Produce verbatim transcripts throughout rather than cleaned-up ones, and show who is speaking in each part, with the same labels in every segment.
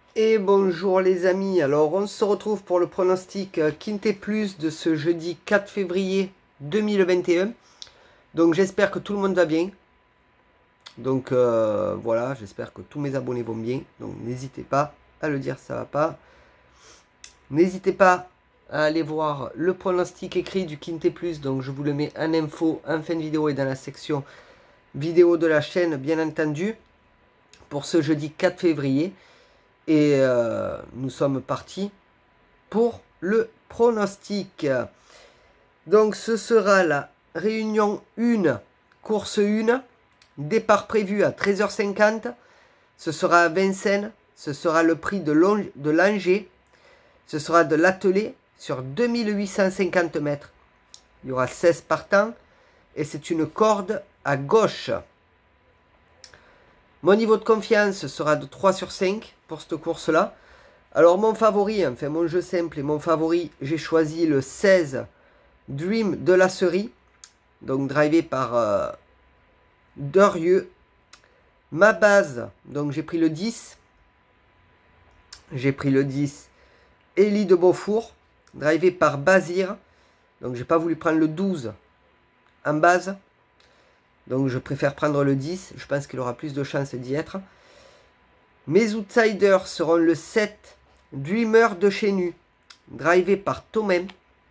Speaker 1: Et bonjour les amis, alors on se retrouve pour le pronostic euh, Quintet Plus de ce jeudi quatre février deux mille vingt et un. Donc j'espère que tout le monde va bien. Donc euh, voilà, j'espère que tous mes abonnés vont bien. Donc n'hésitez pas à le dire, ça va pas. N'hésitez pas à aller voir le pronostic écrit du Quintet Plus. Donc je vous le mets en info, en fin de vidéo et dans la section vidéo de la chaîne, bien entendu, pour ce jeudi quatre février. Et euh, nous sommes partis pour le pronostic. Donc ce sera la réunion un, course un, départ prévu à treize heures cinquante. Ce sera à Vincennes, ce sera le prix de Langeais, ce sera de l'attelé sur deux mille huit cent cinquante mètres. Il y aura seize partants et c'est une corde à gauche. Mon niveau de confiance sera de trois sur cinq pour cette course-là. Alors mon favori, enfin mon jeu simple et mon favori, j'ai choisi le seize Dream de la Cerie. Donc drivé par euh, Derieux. Ma base, donc j'ai pris le dix. J'ai pris le dix Élie de Beaufour, drivé par Bazir. Donc j'ai pas voulu prendre le douze en base. Donc je préfère prendre le dix, je pense qu'il aura plus de chances d'y être. Mes outsiders seront le sept, Dreamer de Chénu, drivé par Thomain.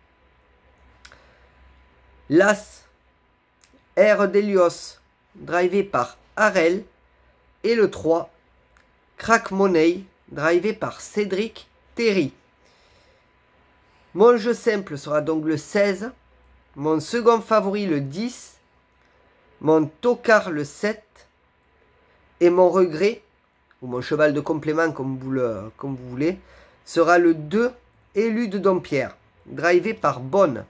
Speaker 1: L'As, Air d'Elios, drivé par Harel. Et le trois, Crack Money, drivé par Cédric Terry. Mon jeu simple sera donc le seize. Mon second favori le dix. Mon tocard le sept. Et mon regret, ou mon cheval de complément comme vous, le, comme vous voulez, sera le deux, Élu de Dompierre, drivé par Bonne.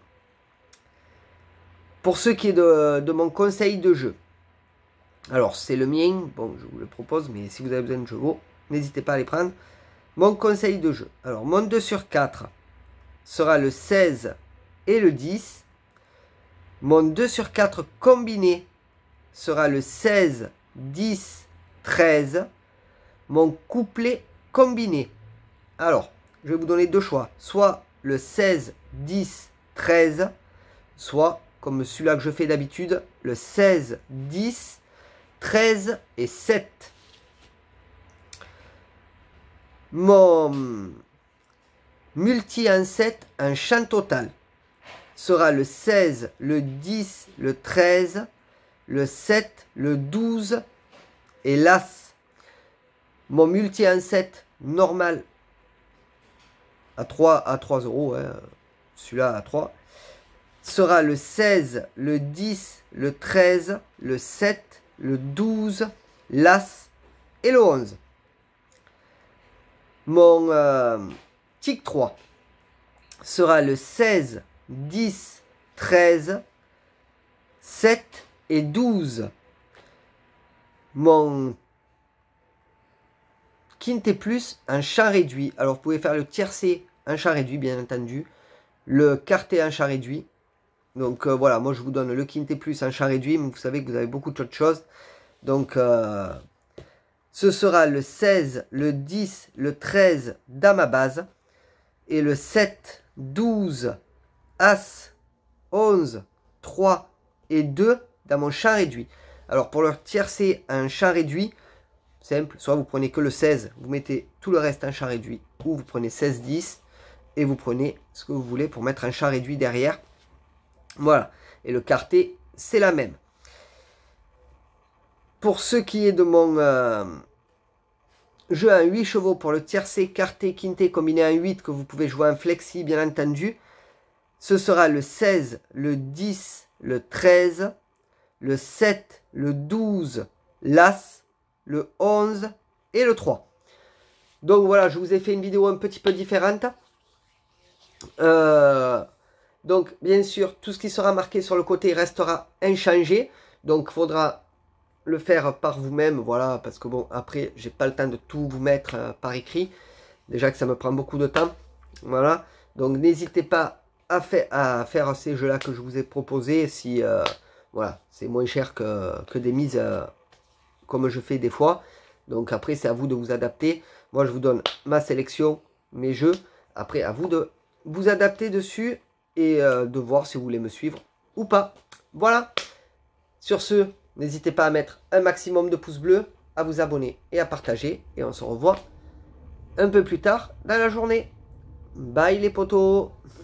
Speaker 1: Pour ce qui est de, de mon conseil de jeu, alors c'est le mien, bon je vous le propose, mais si vous avez besoin de chevaux, n'hésitez pas à les prendre. Mon conseil de jeu, alors mon deux sur quatre sera le seize et le dix. Mon deux sur quatre combiné sera le seize, dix, treize. Mon couplet combiné. Alors, je vais vous donner deux choix. Soit le seize, dix, treize. Soit, comme celui-là que je fais d'habitude, le seize, dix, treize et sept. Mon multi en sept, un champ total, sera le seize, le dix, le treize, le sept, le douze et l'As. Mon multi en sept normal à trois euros, hein, celui-là à trois, sera le seize, le dix, le treize, le sept, le douze, l'As et le onze. Mon euh, tic trois sera le seize, dix, treize, sept et douze. Mon Quintet Plus, un champ réduit. Alors vous pouvez faire le tiercé, un champ réduit bien entendu. Le quartet, un champ réduit. Donc euh, voilà, moi je vous donne le Quintet Plus, un champ réduit. Mais vous savez que vous avez beaucoup d'autres choses. Donc euh, ce sera le seize, le dix, le treize dans ma base. Et le sept, douze, As, onze, trois et deux dans mon champ réduit. Alors pour le tiercé, un champ réduit, simple, soit vous prenez que le seize, vous mettez tout le reste en champ réduit, ou vous prenez seize, dix, et vous prenez ce que vous voulez pour mettre un champ réduit derrière. Voilà, et le quartet, c'est la même. Pour ce qui est de mon euh, jeu à huit chevaux, pour le tiercé, quartet, quintet, combiné à huit, que vous pouvez jouer en flexi, bien entendu, ce sera le seize, le dix, le treize, le sept, le douze, l'As, le onze et le trois. Donc voilà, je vous ai fait une vidéo un petit peu différente. Euh, donc bien sûr, tout ce qui sera marqué sur le côté restera inchangé. Donc il faudra le faire par vous-même, voilà, parce que bon, après, j'ai pas le temps de tout vous mettre euh, par écrit. Déjà que ça me prend beaucoup de temps. Voilà, donc n'hésitez pas à, fait, à faire ces jeux-là que je vous ai proposés. Si, euh, voilà, c'est moins cher que, que des mises... Euh, comme je fais des fois. Donc après, c'est à vous de vous adapter. Moi, je vous donne ma sélection, mes jeux. Après, à vous de vous adapter dessus et euh, de voir si vous voulez me suivre ou pas. Voilà. Sur ce, n'hésitez pas à mettre un maximum de pouces bleus, à vous abonner et à partager. Et on se revoit un peu plus tard dans la journée. Bye les potos!